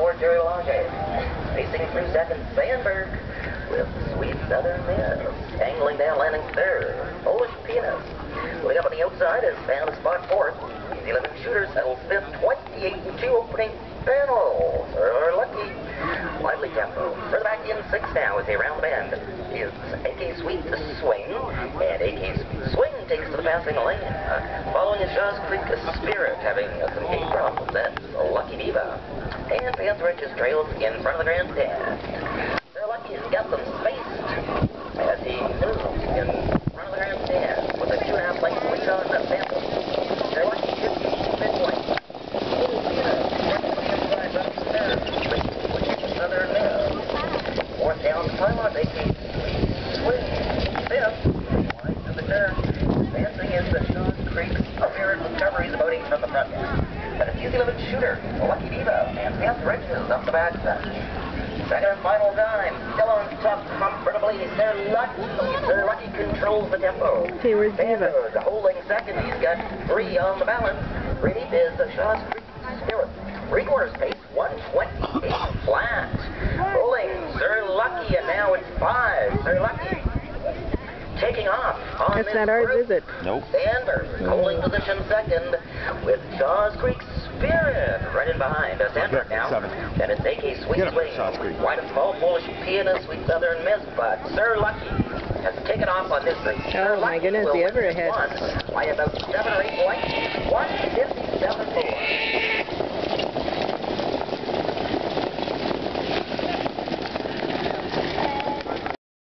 for Jerry Lange. Pacing through second, Sandberg with Sweet Southern Miss. Angling down, landing third. Polish Peanuts. Pulling up on the outside is found a spot fourth. The 11 shooters settles fifth, 28-2 opening panel. They're lucky. Lively tempo. Further back in six now as they round the bend is AK Sweet to swing, and AK Swing takes to the passing lane. Following is Shaw's Creek Spirit, having some gate problems. That's Lucky Diva. And Panther Ridge trails in front of the grandstand. They're lucky he's got them spaced as he moves in front of the grandstand with a 2.5 length lead on the Panther. They're lucky 50 midpoint. Little Peanut, second to the inside, up third. Southern Miss. Fourth down the pylon, AK Swing. Fifth, wide to the turn. Advancing is the Shaw's Creek Spirit recoveries about 8 from the front. But it's easy 11 shooter, Lucky Diva, and Panther Ridge up the back side. Second and final time. Still on top comfortably. Sir Lucky. Sir Lucky controls the tempo. Okay, where's Diva? Holding second. He's got 3 on the balance. Ready is the Shaw's Creek Spirit. 3/4 pace. 128 flat. Rolling. Sir Lucky, and now it's 5. Sir Lucky taking off on That's this not ours, group. is it? Nope. Sandberg holding position second with Shaw's Creek Spirit right in behind. Sandberg now. And it's AK Sweet Swing. Wide and small Polish Pianist, Sweet Southern Miss, but Sir Lucky has taken off on this group. Oh my goodness, the ever ahead. By about 7